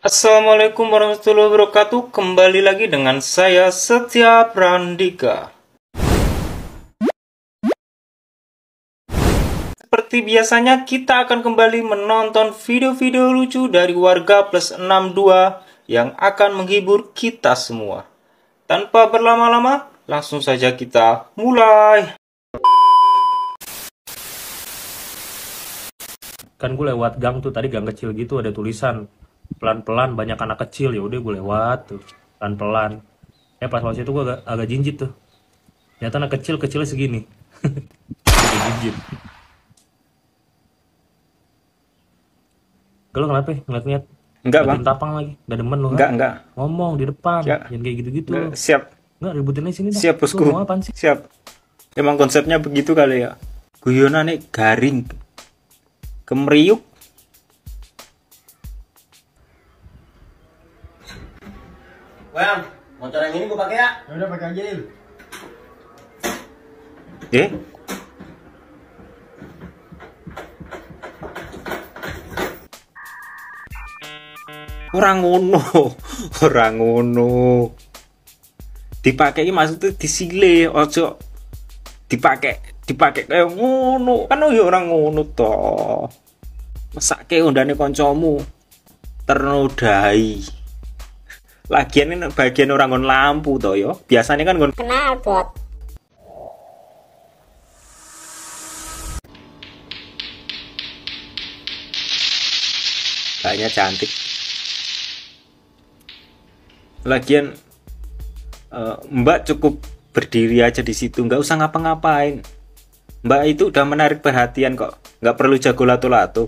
Assalamualaikum warahmatullahi wabarakatuh. Kembali lagi dengan saya Setia Prandika. Seperti biasanya kita akan kembali menonton video-video lucu dari warga plus 62 yang akan menghibur kita semua. Tanpa berlama-lama, langsung saja kita mulai. Kan gue lewat gang tuh, tadi gang kecil gitu ada tulisan pelan-pelan banyak anak kecil, ya udah gue lewat tuh pelan-pelan. Pas lewat situ gue agak jinjit tuh, ternyata anak kecilnya segini. Agak jinjit. Kalau kenapa ngeliat-ngeliat? Enggak bang, tapang lagi, nggak demen lo. Enggak ngomong di depan ya. Jangan kayak gitu-gitu. Siap, nggak ributin aja sini dah. Siap bosku, siap. Emang konsepnya begitu kali ya. Guyonan nih garing kemeriuk. Bang, motor yang ini gue pakai ya. Ya udah pakai aja Il. Orang ngono. Dipakai maksudnya disile, ojo dipakai kayak ngono. Kan ya orang ngono toh. Mesake undane kancamu ternodai. Lagian ini bagian orang ngon lampu toh yo. Biasanya kan ngon knalpot. Kayaknya cantik. Lagian Mbak cukup berdiri aja di situ, nggak usah ngapa-ngapain. Mbak itu udah menarik perhatian kok, nggak perlu jago lato-lato.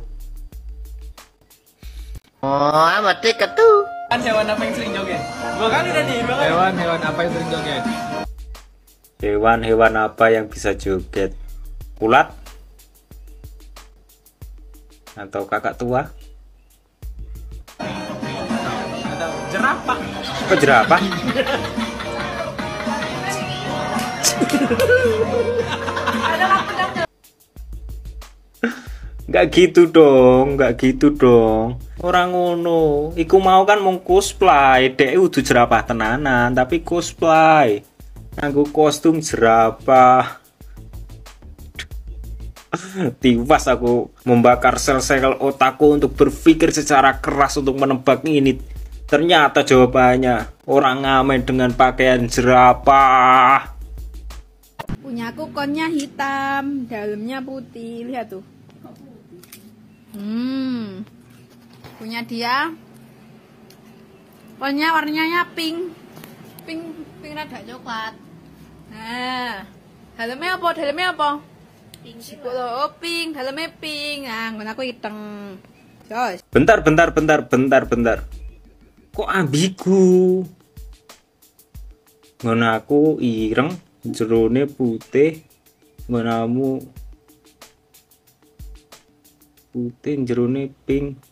Oh, mati ketu. Hewan apa yang sering joget? 2 kali tadi. Hewan apa yang sering joget? Hewan apa yang bisa joget? Ulat? Atau kakak tua? Atau jerapah? Kok jerapah? Nggak gitu dong. Orang ngono. Iku mau kan mung cosplay, dek udah jerapah tenanan, tapi cosplay. Nganggo kostum jerapah. Tiwas aku membakar sel-sel otakku untuk berpikir secara keras untuk menebak ini. Ternyata jawabannya orang ngamen dengan pakaian jerapah. Punyaku konnya hitam, dalamnya putih. Lihat tuh. Punya dia konnya warnanya pink rada coklat. Nah, dalamnya apa? Pink. Pink, dalamnya pink. Nah, nggon aku hitam. Jos. Bentar. Kok ambigu? Nggon aku ireng, jerone putih, nggonamu putih, jerone pink.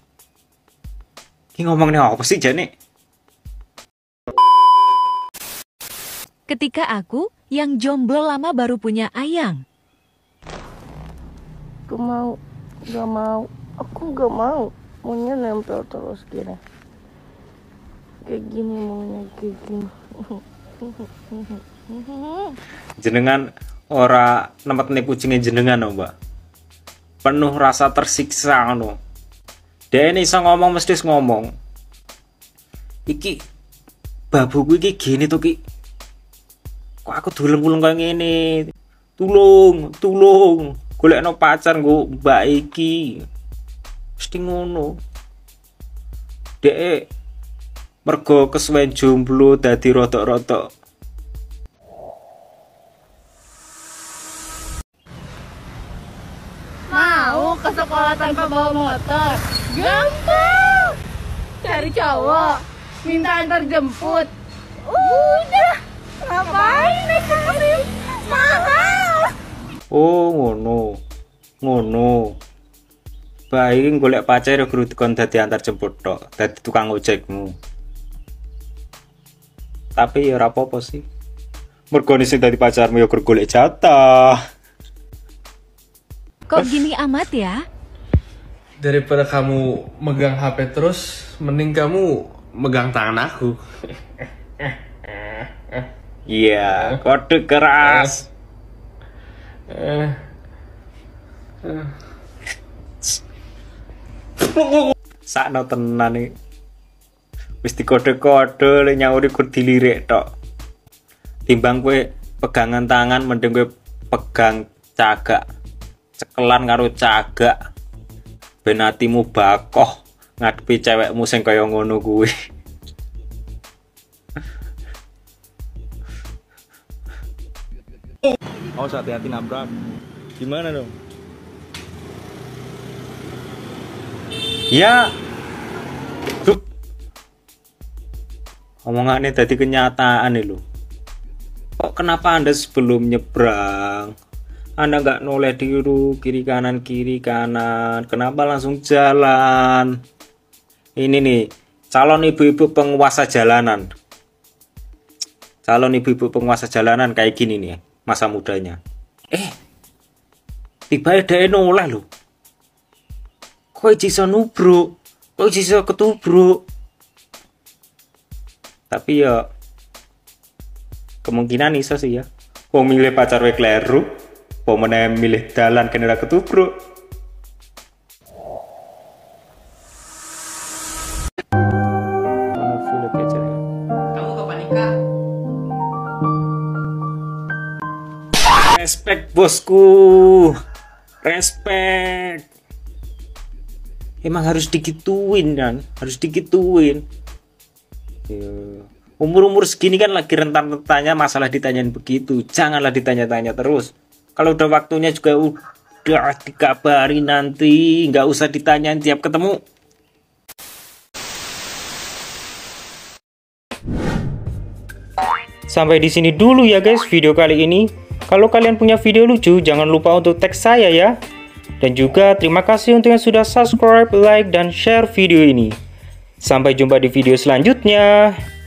Ini ngomongnya apa sih Jane? Ketika aku yang jomblo lama baru punya ayang. Gak mau. Aku gak mau. Maunya nempel terus gini. Kayak gini maunya, kayak gini. Jenengan ora nemet kucingnya jenengan no, Mbak. Penuh rasa tersiksa no. Dia ini bisa ngomong mesti ngomong. Iki babuku iki gini tuh ki. Kok aku dulung-dulung kayak gini. Tulung. Golekno pacar nggo mbak iki. Mesti ngono. Dek mergo kesuwen jomblo dadi rotok-rotok. Mau ke sekolah tanpa bawa motor? Gampang. Cari cowok, minta antar jemput. Udah. Ngapain naik mobil? Mahal. Oh, ngono. Baik golek pacar ya kudu dikon dadi antar jemput tok, dadi tukang ojekmu. Tapi ya ora apa-apa sih. Mergo sing dadi pacarmu ya kudu golek jatah. Kok gini amat ya? Daripada kamu megang HP terus, mending kamu megang tangan aku. Iya, kode keras. Sakno tenan nih. Wis dikode-kode lek nyauri kudu dilirik tok. Timbang kowe pegangan tangan mending kowe pegang cagak. Cekelan karo cagak. Ben atimu bakoh ngadepi cewekmu sing kaya ngono kuwi. Awas hati-hati nabrak. Gimana dong? Ya. Duh. Omongannya tadi kenyataan nih lo. Kok kenapa Anda sebelum nyebrang Anda nggak noleh dulu kiri kanan, kenapa langsung jalan? Ini nih calon ibu-ibu penguasa jalanan, kayak gini nih masa mudanya. Tiba ada noleh lo, kok bisa nubruk, kok bisa ketubruk. Tapi ya kemungkinan iso sih ya. Kok milih pacar we kleru, kok meneh milih dalan kena ketubruk. Kamu kapan nikah? Respect bosku, respect. Emang harus digituin kan, harus digituin. Umur-umur segini kan lagi rentan-rentannya masalah ditanyain begitu. Janganlah ditanya-tanya terus. Kalau udah waktunya juga udah dikabari nanti, nggak usah ditanyain tiap ketemu. Sampai di sini dulu ya guys video kali ini. Kalau kalian punya video lucu, jangan lupa untuk tag saya ya. Dan juga terima kasih untuk yang sudah subscribe, like, dan share video ini. Sampai jumpa di video selanjutnya.